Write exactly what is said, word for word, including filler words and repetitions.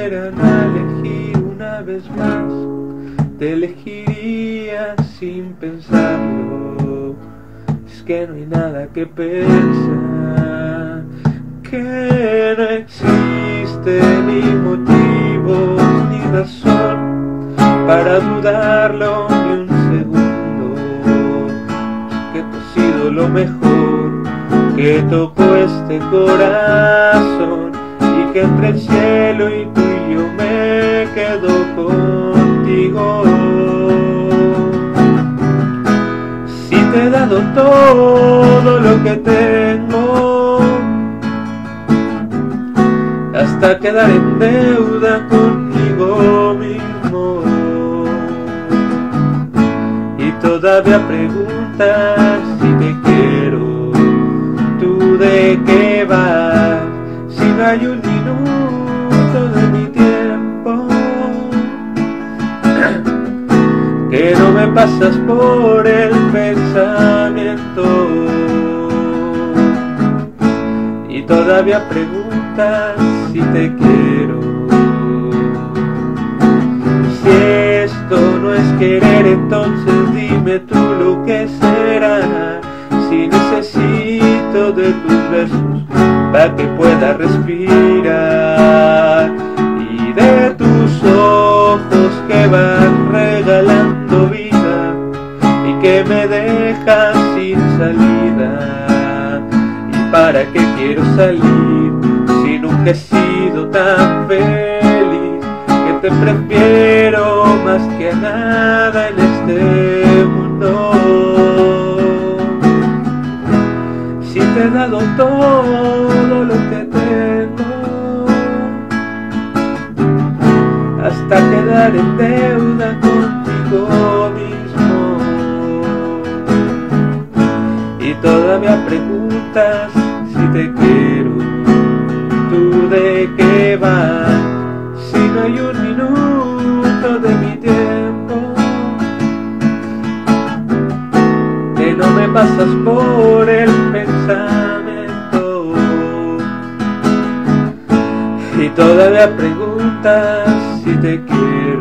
dieran a elegir una vez más, te elegiría sin pensarlo. Es que no hay nada que pensar, que no existe ni motivo ni razón para dudarlo ni un segundo. Que tú has sido lo mejor que tocó este corazón, y que entre el cielo y tú y yo me quedo contigo. Si te he dado todo lo que tengo, hasta quedar en deuda conmigo mismo, y todavía preguntas si te quiero. ¿Tú de qué vas? Si no hay un minuto de mi tiempo que no me pasas por el pensamiento, y todavía preguntas si te quiero. Si esto no es querer, entonces dime tú lo que será. Si necesito de tus besos para que pueda respirar, y de tus ojos que van regalando vida y que me dejan sin salida. ¿Y para qué quiero salir si nunca he sido tan feliz? Que te prefiero más que a nada en este mundo. Si te he dado todo lo que tengo, hasta quedar en deuda contigo mismo, y todavía preguntas si te quiero. ¿Tú de qué vas? Si no hay un minuto de mi tiempo que no me pasas por el pensamiento, y todavía preguntas si te quiero.